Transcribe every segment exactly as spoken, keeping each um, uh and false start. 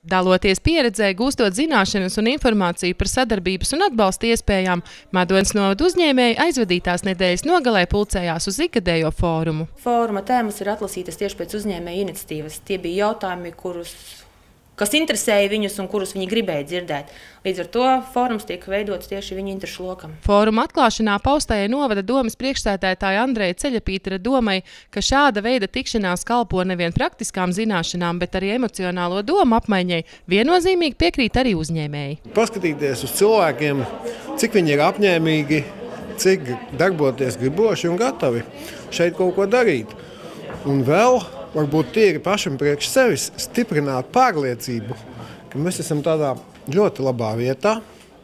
Daloties pieredzē, gūstot zināšanas un informāciju par sadarbības un atbalsta iespējām, Madonas novada uzņēmēji aizvadītās nedēļas nogalē pulcējās uz ikgadējo fórumu. Fóruma tēmas ir atlasītas tieši pēc uzņēmēju iniciatīvas. Tie bija jautājumi, kurus kas interesēja viņus un kurus viņi gribēja dzirdēt. Līdz ar to fórums tiek veidots tieši viņu interešu lokam. Fóruma atklāšanā paustajai novada domas priekšsēdētāja Andreja Ceļapītera domai, ka šāda veida tikšanās kalpo nevien praktiskām zināšanām, bet arī emocionālo domu apmaiņai, viennozīmīgi piekrīt arī uzņēmēji. Paskatīties uz cilvēkiem, cik viņi ir apņēmīgi, cik darboties griboši un gatavi šeit kaut ko darīt. Un vēl varbūt tīri pašam priekš sevis stiprināt pārliecību, ka mēs esam tādā ļoti labā vietā,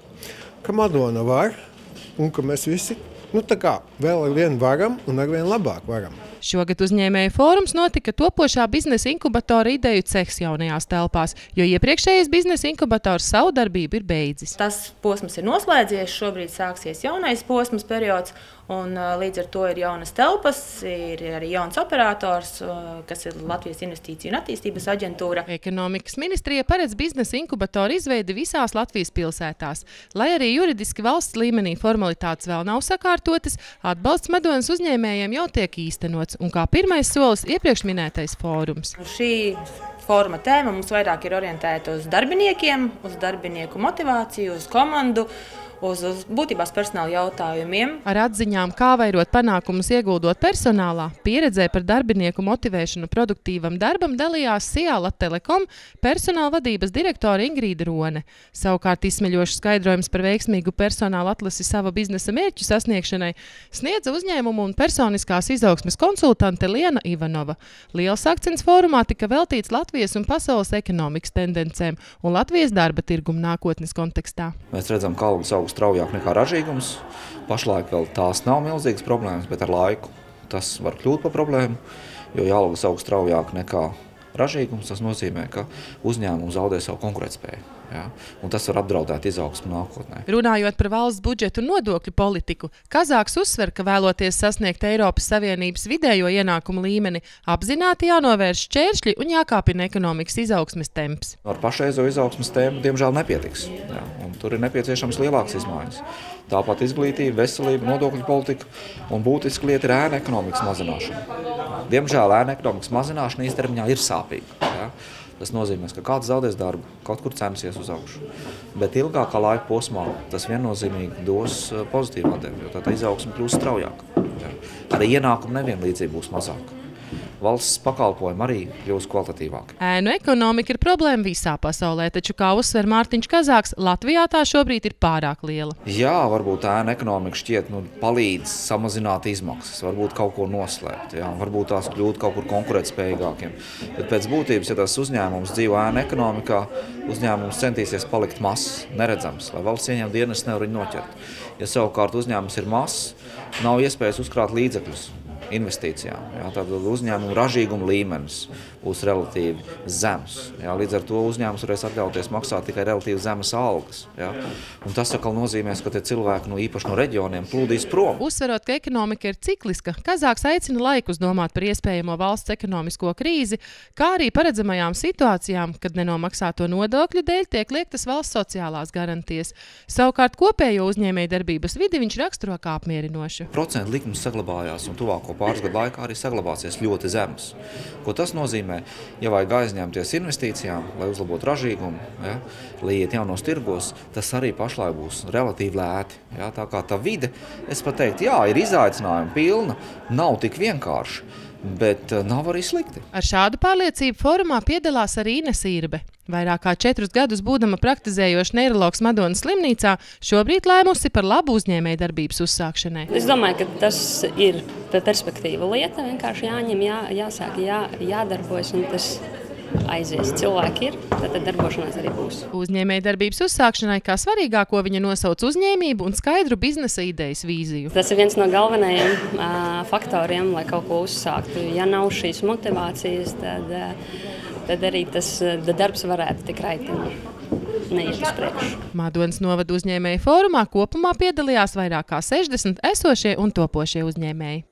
ka Madona var un ka mēs visi nu, tā kā vēl ar vienu varam un ar vienu labāk varam. Šogad uzņēmēju fórums notika topošā biznesa inkubatora ideju cehs jaunajās telpās, jo iepriekšējais biznesa inkubators savu darbību ir beidzis. Tas posms ir noslēdzies, šobrīd sāksies jaunais posms periods, un līdz ar to ir jaunas telpas, ir arī jauns operators, kas ir Latvijas Investīciju un attīstības aģentūra. Ekonomikas ministrija paredz biznesa inkubatoru izveidi visās Latvijas pilsētās. Lai arī juridiski valsts līmenī formalitātes vēl nav sakārtotas, atbalsts Madonas uzņēmējiem jau tiek īstenots. Un kā pirmais solis iepriekš minētais fórums. Šī fóruma tēma mums vairāk ir orientēta uz darbiniekiem, uz darbinieku motivāciju, uz komandu, uz, uz būtībās personāla jautājumiem. Ar atziņām, kā vairot panākumus ieguldot personālā, pieredzē par darbinieku motivēšanu produktīvam darbam dalījās Sijā Latelekom personāla vadības direktore Ingrīda Rone. Savukārt izsmeļošs skaidrojums par veiksmīgu personāla atlasi sava biznesa mērķu sasniegšanai sniedza uzņēmumu un personiskās izaugsmes konsultante Liena Ivanova. Liels akcents fórumā tika veltīts Latvijas un pasaules ekonomikas tendencēm un Latvijas darba tirguma nākotnes kontekstā. Mēs redzam, ka algas aug straujāk nekā ražīgums. Pašlaik vēl tās nav milzīgas problēmas, bet ar laiku tas var kļūt par problēmu, jo ja algas aug straujāk nekā ražīgums, tas nozīmē, ka uzņēmums zaudē savu konkurētspēju. Ja? Un tas var apdraudēt izaugsmu nākotnē. Runājot par valsts budžetu un nodokļu politiku, Kazāks uzsver, ka vēloties sasniegt Eiropas Savienības vidējo ienākumu līmeni, apzināti jānovērš šķēršļi un jākāpina ekonomikas izaugsmes temps. Ar pašreizo izaugsmes tēmu diemžēl nepietiks. Ja? Un tur ir nepieciešams lielāks izmaiņas. Tāpat izglītība, veselība, nodokļu politika un būtiski lieta ir ēna ekonomikas mazināšana. Diemžēl ēna ekonomikas mazināšana īstermiņā ir sāpīga. Ja? Tas nozīmē, ka kāds zaudēs darbu, kaut kur cenas ies uz augšu. Bet ilgākā laika posmā tas viennozīmīgi dos pozitīvu atdevi, jo tā izaugsme kļūs straujāka. Ja? Arī ienākumi nevienlīdzība būs mazāka. Valsts pakalpojumi arī kļūs kvalitatīvāki. Ēnu ekonomika ir problēma visā pasaulē, taču, kā uzsver Mārtiņš Kazāks, Latvijā tā šobrīd ir pārāk liela. Jā, varbūt ēnu ekonomika šķiet nu, palīdz samazināt izmaksas, varbūt kaut ko noslēpt, jā, varbūt tās kļūt kaut kur konkurētspējīgākiem. Bet pēc būtības, ja tas uzņēmums dzīvo ēnu ekonomikā, uzņēmums centīsies palikt mazs, neredzams, lai valsts ieņem dienas nevar viņu noķert. Ja savukārt uzņēmums ir mazs, nav iespējas uzkrāt līdzekļus investīcijām. Jā, tad uzņēmuma ražīguma līmenis būs relatīvi zems. Jā, līdz ar to uzņēmums varēs atļauties maksāt tikai relatīvi zemes algas. Jā. Un tas atkal nozīmēs, ka tie cilvēki no īpaši no reģioniem plūdīs prom. Uzsverot, ka ekonomika ir cikliska, Kazāks aicina laikus domāt par iespējamo valsts ekonomisko krīzi, kā arī paredzamajām situācijām, kad nenomaksāto nodokļu dēļ tiek liektas valsts sociālās garantijas. Savukārt kopējo uzņēmēju darbības vidi viņš raksturo kā apmierinošu. Procentu likums saglabājās un tuvāko pāris gadu laikā arī saglabāsies ļoti zems. Ko tas nozīmē? Ja vajag aizņemties investīcijām, lai uzlabotu ražīgumu, ja, lai iet jaunos tirgos, tas arī pašlaik būs relatīvi lēti. Ja, tā kā tā vide, es pat teiktu, jā, ir izaicinājumi pilna, nav tik vienkārši, bet nav arī slikti. Ar šādu pārliecību fórumā piedalās arī Ines Irbe. Vairāk kā četrus gadus būdama praktizējoša neirologs Madonas slimnīcā, šobrīd lēmusi par labu uzņēmēju darbības uzsākšanai. Es domāju, ka tas ir perspektīva lieta, vienkārši jāņem, jā, jāsāk, jā, jādarbojas, un tas aizies. Cilvēki ir, tad darbošanās arī būs. Uzņēmēju darbības uzsākšanai kā svarīgāko viņa nosauc uzņēmību un skaidru biznesa idejas vīziju. Tas ir viens no galvenajiem uh, faktoriem, lai kaut ko uzsāktu. Ja nav šīs motivācijas, tad, uh, tad arī tas uh, darbs varētu tik raitini neiet uz priekšu. Madonas novada uzņēmēju fórumā kopumā piedalījās vairāk kā sešdesmit esošie un topošie uzņēmēji.